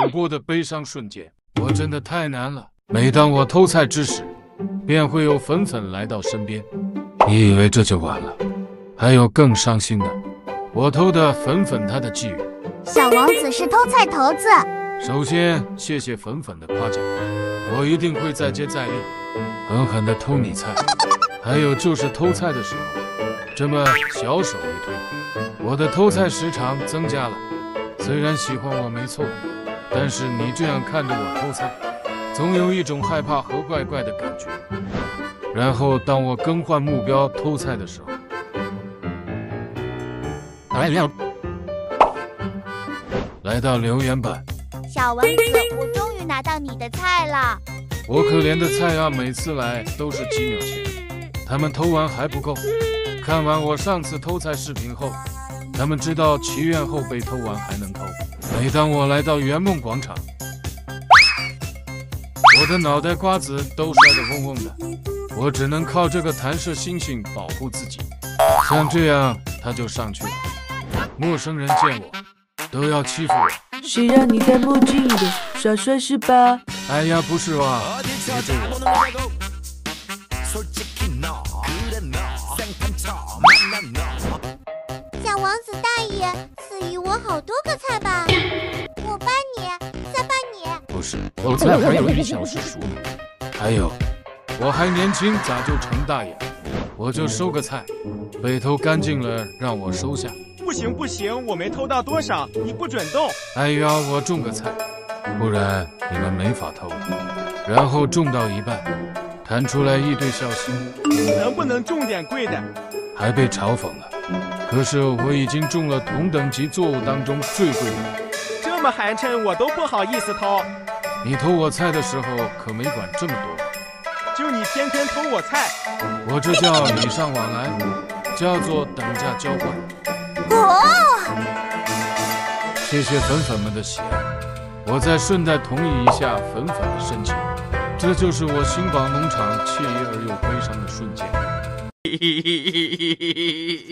主播的悲伤瞬间，我真的太难了。每当我偷菜之时，便会有粉粉来到身边。你以为这就完了？还有更伤心的，我偷的粉粉他的际遇。 小王子是偷菜头子。 首先，谢谢粉粉的夸奖，我一定会再接再厉，狠狠地偷你菜。还有就是偷菜的时候，这么小手一推，我的偷菜时长增加了。虽然喜欢我没错，但是你这样看着我偷菜，总有一种害怕和怪怪的感觉。然后当我更换目标偷菜的时候，来到留言板， 小王子，我终于拿到你的菜了。 我可怜的菜啊，每次来都是几秒前，他们偷完还不够。看完我上次偷菜视频后，他们知道祈愿后被偷完还能偷。每当我来到圆梦广场，我的脑袋瓜子都摔得嗡嗡的，我只能靠这个弹射星星保护自己。像这样，他就上去了。陌生人见我都要欺负我。 谁让你戴墨镜的？耍帅是吧？ 哎呀，不是啊，别对我。 小王子大爷，赐予我好多个菜吧。我帮你，再帮你。 不是，我菜还有1小时熟呢。还有，我还年轻，咋就成大爷？我就收个菜，被偷干净了，让我收下。 不行不行，我没偷到多少，你不准动。 哎呀，我种个菜，不然你们没法偷了。然后种到一半，弹出来一堆消息， 能不能种点贵的？ 还被嘲讽了。可是我已经种了同等级作物当中最贵的。 这么寒碜，我都不好意思偷。 你偷我菜的时候可没管这么多。 就你天天偷我菜， 我这叫礼尚往来，叫做等价交换。谢谢粉粉们的喜爱，我再顺带同意一下粉粉的申请。这就是我星榜农场惬意而又悲伤的瞬间。